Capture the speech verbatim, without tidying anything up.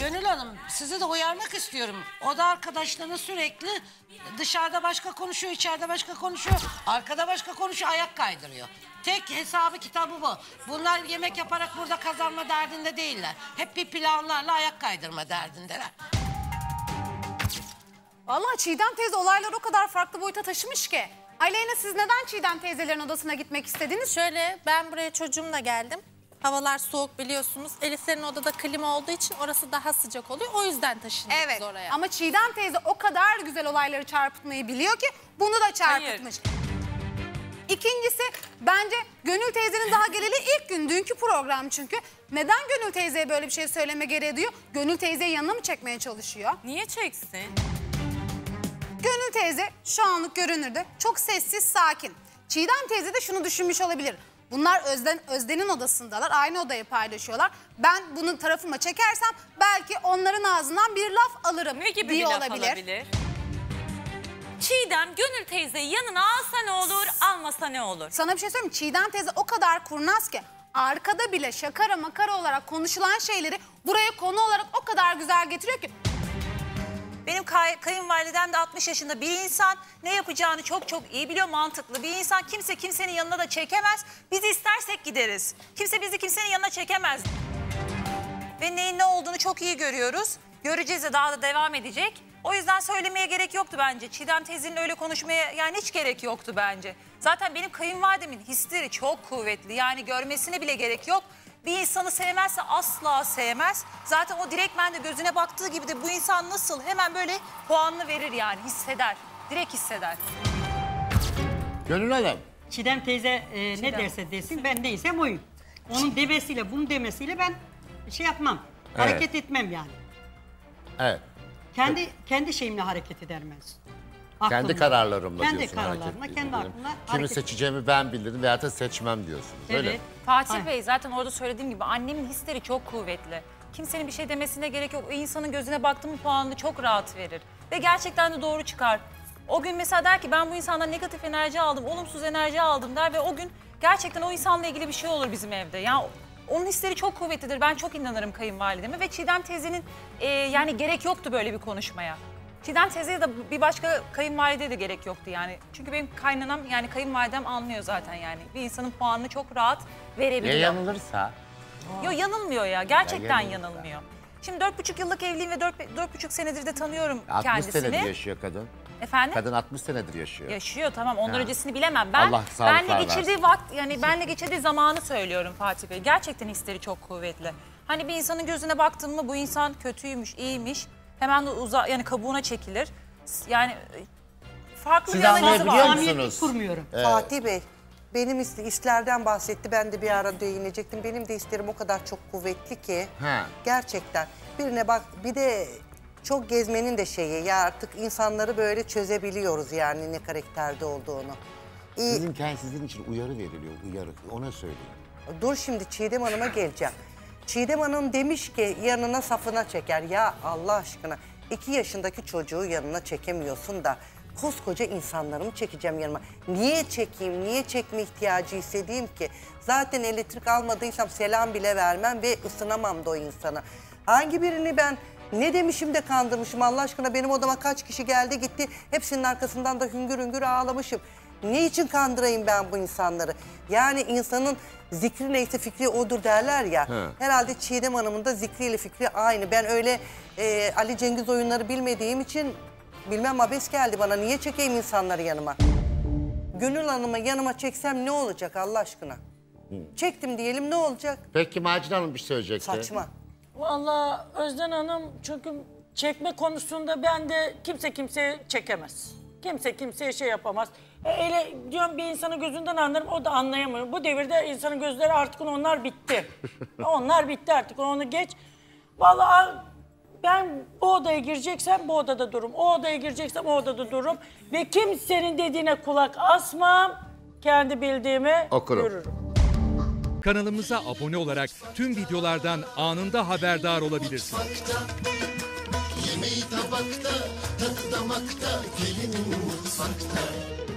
Gönül Hanım, sizi de uyarmak istiyorum. O da arkadaşlarına sürekli dışarıda başka konuşuyor, içeride başka konuşuyor, arkada başka konuşuyor, ayak kaydırıyor. Tek hesabı kitabı bu. Bunlar yemek yaparak burada kazanma derdinde değiller. Hep bir planlarla ayak kaydırma derdindeler. Vallahi Çiğdem teyze olayları o kadar farklı boyuta taşımış ki. Aleyna, siz neden Çiğdem teyzelerin odasına gitmek istediniz? Şöyle, ben buraya çocuğumla geldim. Havalar soğuk biliyorsunuz. Eliflerin odada klima olduğu için orası daha sıcak oluyor. O yüzden taşındık Evet, biz oraya. ama Çiğdem teyze o kadar güzel olayları çarpıtmayı biliyor ki bunu da çarpıtmış. Hayır. İkincisi, bence Gönül teyzenin daha geleli ilk gün, dünkü program çünkü. Neden Gönül teyzeye böyle bir şey söyleme gereği duyuyor? Gönül teyzeyi yanına mı çekmeye çalışıyor? Niye çeksin? Gönül teyze şu anlık görünürde çok sessiz, sakin. Çiğdem teyze de şunu düşünmüş olabilir. Bunlar Özden, Özden'in odasındalar, aynı odayı paylaşıyorlar. Ben bunun tarafıma çekersem belki onların ağzından bir laf alırım ne gibi diye bir laf olabilir. alabilir? Çiğdem, Gönül teyzeyi yanına alsa ne olur, almasa ne olur? Sana bir şey söyleyeyim mi? Çiğdem teyze o kadar kurnaz ki arkada bile şakara makara olarak konuşulan şeyleri buraya konu olarak o kadar güzel getiriyor ki. Benim kay kayınvalidem de altmış yaşında bir insan, ne yapacağını çok çok iyi biliyor, mantıklı bir insan. Kimse kimsenin yanına da çekemez. Biz istersek gideriz. Kimse bizi kimsenin yanına çekemez. Ve neyin ne olduğunu çok iyi görüyoruz. Göreceğiz de daha da devam edecek. O yüzden söylemeye gerek yoktu bence. Çiğdem teyzenin öyle konuşmaya yani hiç gerek yoktu bence. Zaten benim kayınvalidemin hisleri çok kuvvetli. Yani görmesine bile gerek yok. Bir insanı sevmezse asla sevmez. Zaten o direktmen de gözüne baktığı gibi de bu insan nasıl hemen böyle puanını verir yani, hisseder. Direkt hisseder. Gönül Hanım. Çiğdem teyze e, Çiğdem. ne derse desin ben neysem oyum. Onun demesiyle bunun demesiyle ben şey yapmam. Evet. Hareket etmem yani. Evet. Kendi kendi şeyimle hareket eder ben. Kendi Aklımla. kararlarımla kendi diyorsun. kararlarımla, kendi aklımla Kimi hareket seçeceğimi ben bilirim veya da seçmem diyorsunuz. Öyle Evet. mi? Fatih Aynen. Bey, zaten orada söylediğim gibi annemin hisleri çok kuvvetli. Kimsenin bir şey demesine gerek yok. O insanın gözüne baktığım puanını çok rahat verir. Ve gerçekten de doğru çıkar. O gün mesela der ki ben bu insandan negatif enerji aldım, olumsuz enerji aldım der ve o gün gerçekten o insanla ilgili bir şey olur bizim evde. Yani onun hisleri çok kuvvetlidir. Ben çok inanırım kayınvalideme ve Çiğdem teyzenin e, yani gerek yoktu böyle bir konuşmaya. Çiğdem teyzeye de bir başka kayınvalideye de gerek yoktu yani. Çünkü benim kaynanam yani kayınvalidem anlıyor zaten yani. Bir insanın puanını çok rahat verebiliyor. Ya yanılırsa? Yok yanılmıyor ya. Gerçekten Ya yanılmıyor. Şimdi dört buçuk yıllık evliyim ve dört, dört buçuk senedir de tanıyorum altmış kendisini. senedir yaşıyor kadın. Efendim? Kadın altmış senedir yaşıyor. Yaşıyor tamam. Ondan Ha. öncesini bilemem. Ben Allah sağlıklar benle geçirdiği versin. vakit yani benle geçirdiği zamanı söylüyorum Fatih Bey. Gerçekten hisleri çok kuvvetli. Hani bir insanın gözüne baktın mı bu insan kötüymüş, iyiymiş. Hemen de uza yani kabuğuna çekilir. Yani farklı Siz bir analizi anlayabiliyor var. musunuz? Samimiyetlik kurmuyorum. Evet. Fatih Bey, benim is- hislerden bahsetti. Ben de bir ara değinecektim. Benim de hislerim o kadar çok kuvvetli ki. Ha. Gerçekten. Birine bak, bir de çok gezmenin de şeyi. Ya artık insanları böyle çözebiliyoruz yani ne karakterde olduğunu. İyi. Sizin, sizin için uyarı veriliyor, uyarı. Ona söyleyin. Dur şimdi Çiğdem Hanım'a geleceğim. Çiğdem Hanım demiş ki yanına safına çeker. Ya Allah aşkına iki yaşındaki çocuğu yanına çekemiyorsun da koskoca insanları mı çekeceğim yanıma? Niye çekeyim, niye çekme ihtiyacı hissedeyim ki? Zaten elektrik almadıysam selam bile vermem ve ısınamam da o insana. Hangi birini ben ne demişim de kandırmışım Allah aşkına, benim odama kaç kişi geldi gitti. Hepsinin arkasından da hüngür hüngür ağlamışım. Ne için kandırayım ben bu insanları? Yani insanın zikri neyse fikri odur derler ya. He. Herhalde Çiğdem Hanım'ın da zikriyle fikri aynı. Ben öyle e, Ali Cengiz oyunları bilmediğim için bilmem abes geldi bana. Niye çekeyim insanları yanıma? Gönül Hanım'ı yanıma çeksem ne olacak Allah aşkına? Hı. Çektim diyelim ne olacak? Peki Macide Hanım bir şey söyleyecekti. Saçma. Vallahi Özden Hanım çünkü çekme konusunda ben de kimse kimseye çekemez. Kimse kimseye şey yapamaz. E, öyle diyorum bir insanın gözünden anlarım, o da anlayamıyor. Bu devirde insanın gözleri artık onlar bitti. Onlar bitti artık, onu geç. Vallahi ben bu odaya gireceksem bu odada dururum. O odaya gireceksem o odada dururum. Ve kimsenin dediğine kulak asmam. Kendi bildiğimi Okurum. görürüm. Kanalımıza abone olarak tüm videolardan anında haberdar olabilirsiniz. Yemeği tabakta, tadı damakta, gelinin mutfakta.